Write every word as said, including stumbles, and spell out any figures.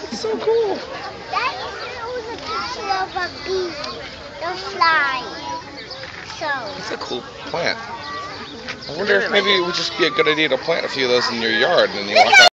It's so cool. That was a picture of a bee. The fly. So. It's a cool plant. I wonder if maybe it would just be a good idea to plant a few of those in your yard and then you walk out.